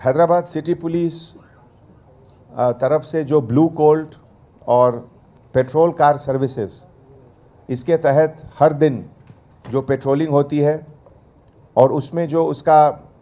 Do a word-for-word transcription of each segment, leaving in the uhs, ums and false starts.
Hyderabad city police तरफ से जो ब्लू कोल्ट और पेट्रोल कार सर्विसेज, इसके तहत हर दिन जो पेट्रोलिंग होती है और उसमें जो उसका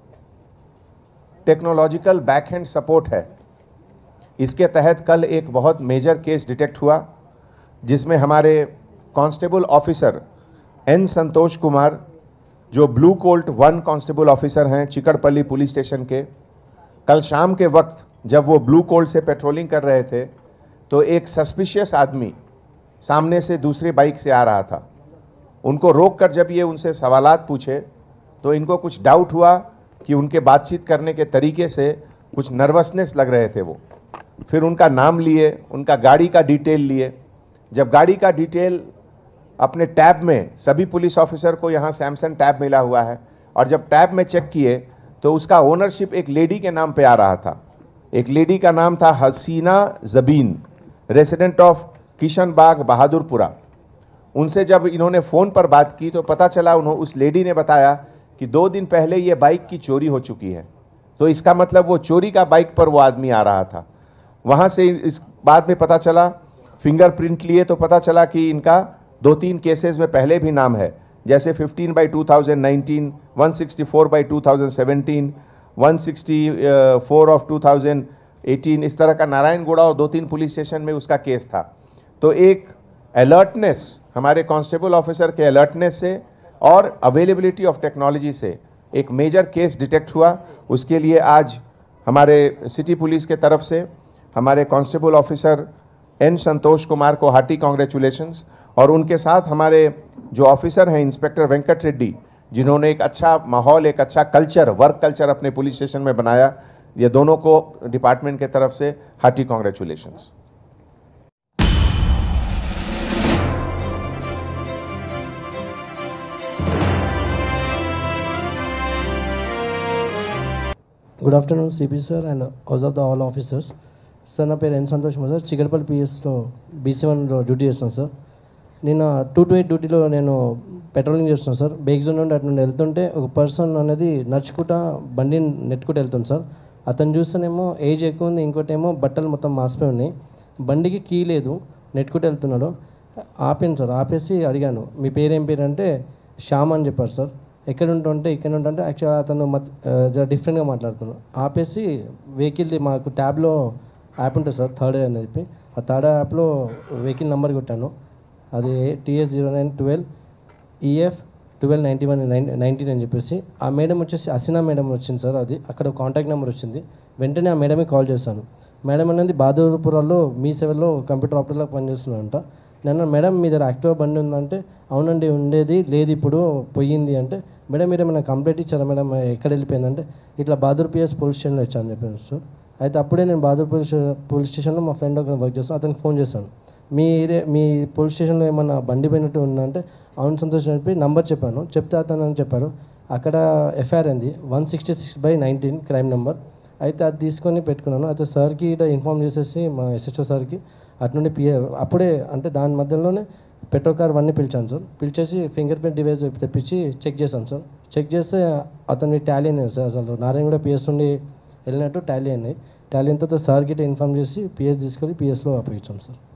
टेक्नोलॉजिकल बैकहैंड सपोर्ट है, इसके तहत कल एक बहुत मेजर केस डिटेक्ट हुआ जिसमें हमारे constable officer N Santosh Kumar, जो blue colt one constable officer हैं चिकड़पल्ली पुलिस स्टेशन के, कल शाम के वक्त जब वो ब्लू कोल्ट से पेट्रोलिंग कर रहे थे तो एक सस्पिशियस आदमी सामने से दूसरी बाइक से आ रहा था। उनको रोक कर जब ये उनसे सवालात पूछे तो इनको कुछ डाउट हुआ कि उनके बातचीत करने के तरीके से कुछ नर्वसनेस लग रहे थे वो। फिर उनका नाम लिए, उनका गाड़ी का डिटेल लिए। जब गाड़ी का डिटेल अपने टैब में, सभी पुलिस ऑफिसर को यहाँ सैमसंग टैब मिला हुआ है, और जब टैब में चेक किए तो उसका ओनरशिप एक लेडी के नाम पे आ रहा था। एक लेडी का नाम था हसीना जबीन, रेसिडेंट ऑफ किशन बाग बहादुरपुरा। उनसे जब इन्होंने फ़ोन पर बात की तो पता चला, उन्होंने उस लेडी ने बताया कि दो दिन पहले ये बाइक की चोरी हो चुकी है। तो इसका मतलब वो चोरी का बाइक पर वो आदमी आ रहा था। वहाँ से इस बाद में पता चला, फिंगरप्रिंट लिए तो पता चला कि इनका दो तीन केसेस में पहले भी नाम है, जैसे fifteen by two thousand nineteen, one sixty four by two thousand seventeen, one sixty four of two thousand eighteen, इस तरह का नारायणगुड़ा और दो तीन पुलिस स्टेशन में उसका केस था। तो एक अलर्टनेस, हमारे कांस्टेबल ऑफिसर के अलर्टनेस से और अवेलेबिलिटी ऑफ टेक्नोलॉजी से एक मेजर केस डिटेक्ट हुआ। उसके लिए आज हमारे सिटी पुलिस के तरफ से हमारे constable officer N Santosh Kumar को हार्टी कॉन्ग्रेचुलेशंस, और उनके साथ हमारे जो ऑफिसर हैं इंस्पेक्टर वेंकट रेड्डी, जिन्होंने एक अच्छा माहौल, एक अच्छा कल्चर, वर्क कल्चर अपने पुलिस स्टेशन में बनाया, ये दोनों को डिपार्टमेंट के तरफ से hearty congratulations. Good afternoon CP sir and house of the all officers. Sir నా పేరు ఎన్ సంతోష్ కుమార్ సార్, చిక్కడపల్లి పిఎస్లో బీసీ వన్లో డ్యూటీ చేస్తున్నాను సార్. నేను టూ టు ఎయిట్ డ్యూటీలో నేను పెట్రోలింగ్ చేస్తున్నాను సార్. బేక్ జోన్ నుండి అటు నుండి వెళ్తుంటే ఒక పర్సన్ అనేది నడుచుకుంటా బండిని నెట్టుకుంటూ వెళ్తుంది సార్. అతను చూస్తేనేమో ఏజ్ ఎక్కువ ఉంది, ఇంకోటి ఏమో బట్టలు మొత్తం మాసిపోయి ఉన్నాయి, బండికి కీ లేదు, నెట్టుకుంటూ వెళ్తున్నాడు. ఆపాను సార్. ఆపేసి అడిగాను, మీ పేరేం పేరు అంటే శ్యామ్ అని చెప్పారు సార్. ఎక్కడ ఉంటుంటే ఇక్కడ ఉంటుంటే యాక్చువల్గా అతను జర డిఫరెంట్గా మాట్లాడుతున్నాడు. ఆపేసి వెహికల్ది మాకు ట్యాబ్లో యాప్ ఉంటుంది సార్, థర్డ్ అని చెప్పి, ఆ థర్డ్ యాప్లో వెహికల్ నెంబర్ కొట్టాను. అది TS zero nine twelve EF twelve ninety one nine nineteen అని చెప్పేసి. ఆ మేడం వచ్చేసి హసీనా మేడం వచ్చింది సార్. అది అక్కడ కాంటాక్ట్ నెంబర్ వచ్చింది. వెంటనే ఆ మేడమే కాల్ చేశాను. మేడం అనేది బహదూర్పురాలో మీ సేవలో కంప్యూటర్ ఆపరేటర్లో పనిచేస్తున్నారంట. నేను మేడం మీ దగ్గర యాక్టివా బండి ఉందంటే, అవునండి ఉండేది, లేదు ఇప్పుడు పోయింది అంటే, మేడం మీరు ఏమైనా కంప్లైంట్ ఇచ్చారా మేడం, ఎక్కడ వెళ్ళిపోయిందంటే, ఇట్లా బహదూర్ పిఎస్ పోలీస్ స్టేషన్లో ఇచ్చాను అని చెప్పాను సార్. అయితే అప్పుడే నేను బహదూర్ పోలీస్ పోలీస్ స్టేషన్లో మా ఫ్రెండ్ ఒక వర్క్ చేస్తాను, అతనికి ఫోన్ చేశాను. మీ మీ పోలీస్ స్టేషన్లో ఏమన్నా బండి పోయినట్టు ఉందంటే, అవును సంతోష్ అని చెప్పి నంబర్ చెప్పాను. చెప్తే అతను అని చెప్పారు, అక్కడ ఎఫ్ఐఆర్ అయింది one sixty six by nineteen crime number. అయితే అది తీసుకొని పెట్టుకున్నాను. అయితే సార్కి ఇట్లా ఇన్ఫామ్ చేసేసి మా ఎస్హెచ్ఓ సార్కి అటు నుండి పిఏ అప్పుడే అంటే దాని మధ్యలోనే పెట్రోల్ కార్ వన్ని పిలిచాను సార్. పిలిచేసి ఫింగర్ ప్రింట్ డివైస్ తెప్పించి చెక్ చేశాను సార్. చెక్ చేస్తే అతన్ని టాలీ అయినాయి సార్. అసలు నారాయణగూడ పిఎస్ నుండి వెళ్ళినట్టు టాలీ అయినాయి. టాలీ అయిన తర్వాత సార్కి ఇట్లా ఇన్ఫామ్ చేసి పిఎస్ తీసుకొని పిఎస్లో అప్పగించాం సార్.